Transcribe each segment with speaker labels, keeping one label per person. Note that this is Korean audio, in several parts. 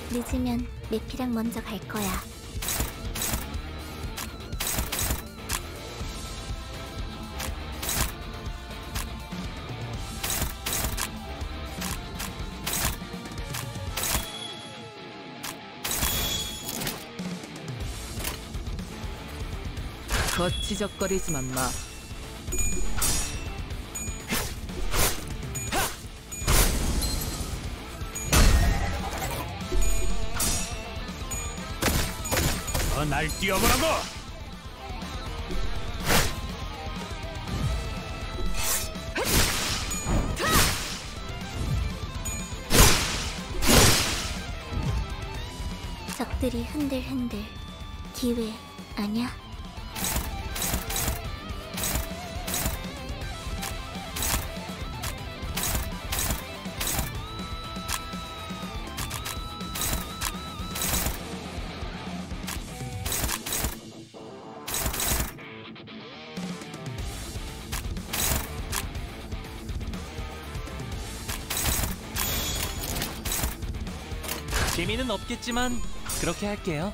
Speaker 1: 늦으면 내피랑 먼저 갈 거야.
Speaker 2: 거치적거리지만 마.
Speaker 3: 날 뛰어보라고!
Speaker 1: 적들이 흔들흔들. 기회 아냐?
Speaker 4: 재미는 없겠지만 그렇게 할게요.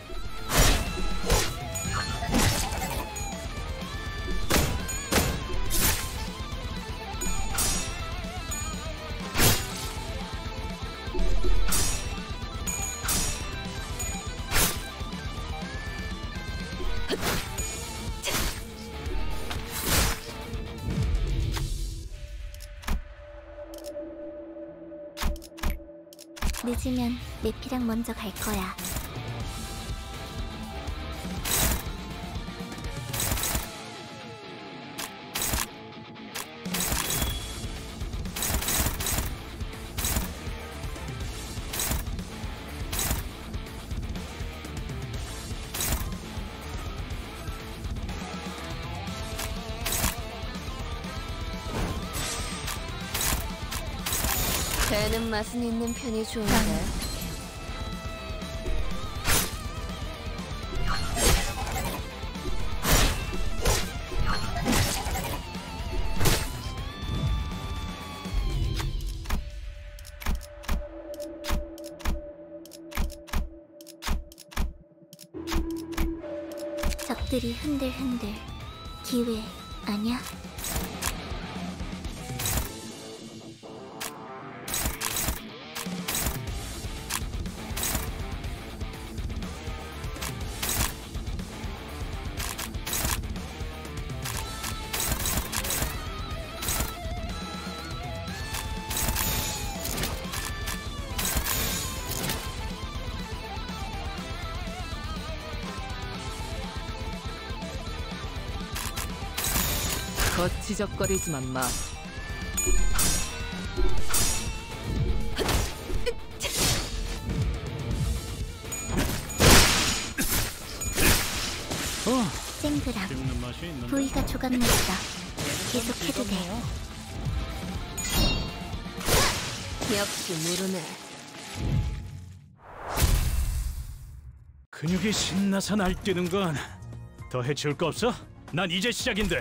Speaker 1: 늦으면 내피랑 먼저 갈 거야.
Speaker 5: 배는 맛은 있는 편이 좋은데.
Speaker 1: 적들이 흔들흔들. 기회 아냐?
Speaker 2: 거치적거리지만 마.
Speaker 1: 쨍그랑. 부위가 조각났어. 계속해도 돼.
Speaker 5: 역시 모르네.
Speaker 3: 근육이 신나서 날뛰는 건 더 해치울 거 없어? 난 이제 시작인데.